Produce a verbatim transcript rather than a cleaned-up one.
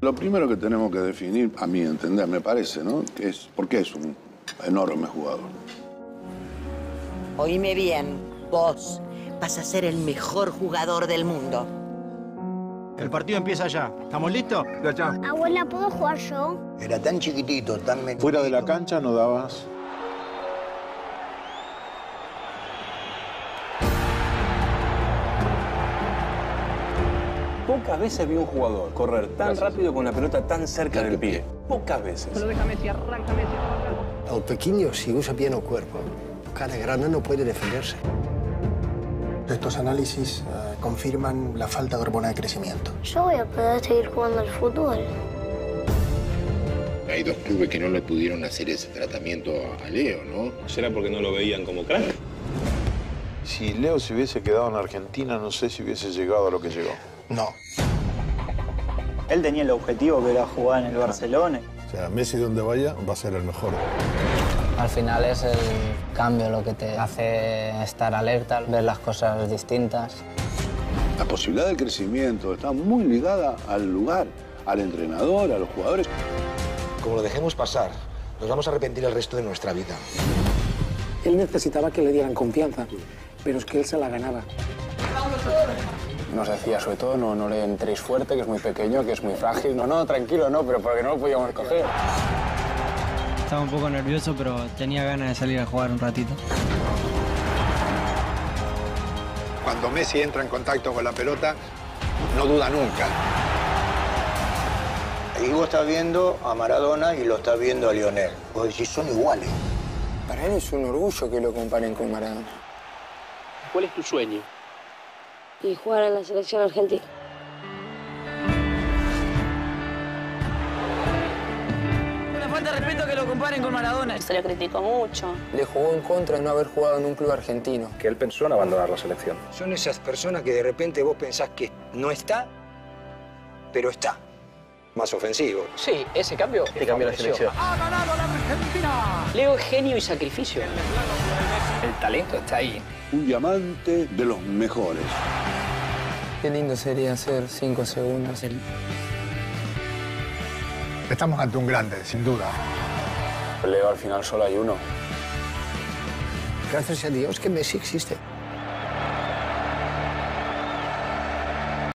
Lo primero que tenemos que definir, a mi entender, me parece, ¿no? Que es por qué es un enorme jugador. Oíme bien, vos vas a ser el mejor jugador del mundo. El partido empieza ya. ¿Estamos listos? Ya, ya. Abuela, ¿puedo jugar yo? Era tan chiquitito, tan menudito. Fuera de la cancha no dabas. Pocas veces vi un jugador correr tan Gracias. rápido con la pelota tan cerca del pie. Pocas veces. Pero déjame si arranca, Messi, arranca. El pequeño, si usa bien el cuerpo, cara grande no puede defenderse. Estos análisis uh, confirman la falta de hormona de crecimiento. Yo voy a poder seguir jugando al fútbol. Hay dos clubes que no le pudieron hacer ese tratamiento a Leo, ¿no? ¿Será porque no lo veían como crack? Si Leo se hubiese quedado en Argentina, no sé si hubiese llegado a lo que llegó. No. Él tenía el objetivo que era jugar en el Barcelona. O sea, Messi donde vaya va a ser el mejor. Al final es el cambio lo que te hace estar alerta, ver las cosas distintas. La posibilidad de crecimiento está muy ligada al lugar, al entrenador, a los jugadores. Como lo dejemos pasar, nos vamos a arrepentir el resto de nuestra vida. Él necesitaba que le dieran confianza, pero es que él se la ganaba. Nos decía, sobre todo, no, no le entréis fuerte, que es muy pequeño, que es muy frágil. No, no, tranquilo, no, pero porque no lo podíamos coger. Estaba un poco nervioso, pero tenía ganas de salir a jugar un ratito. Cuando Messi entra en contacto con la pelota, no duda nunca. Y vos estás viendo a Maradona y lo estás viendo a Lionel. Vos decís, son iguales. Para él es un orgullo que lo comparen con Maradona. ¿Cuál es tu sueño? Y jugar en la selección argentina. Una falta de respeto que lo comparen con Maradona. Se lo criticó mucho. Le jugó en contra de no haber jugado en un club argentino. Que él pensó en abandonar la selección. Son esas personas que de repente vos pensás que no está, pero está. Más ofensivo. Sí, ese cambio te cambió la selección. ¡Ha ganado la Argentina! Leo es genio y sacrificio. El talento está ahí. Un diamante de los mejores. Qué lindo sería hacer cinco segundos. El... Estamos ante un grande, sin duda. Leo, al final solo hay uno. Gracias a Dios que Messi existe.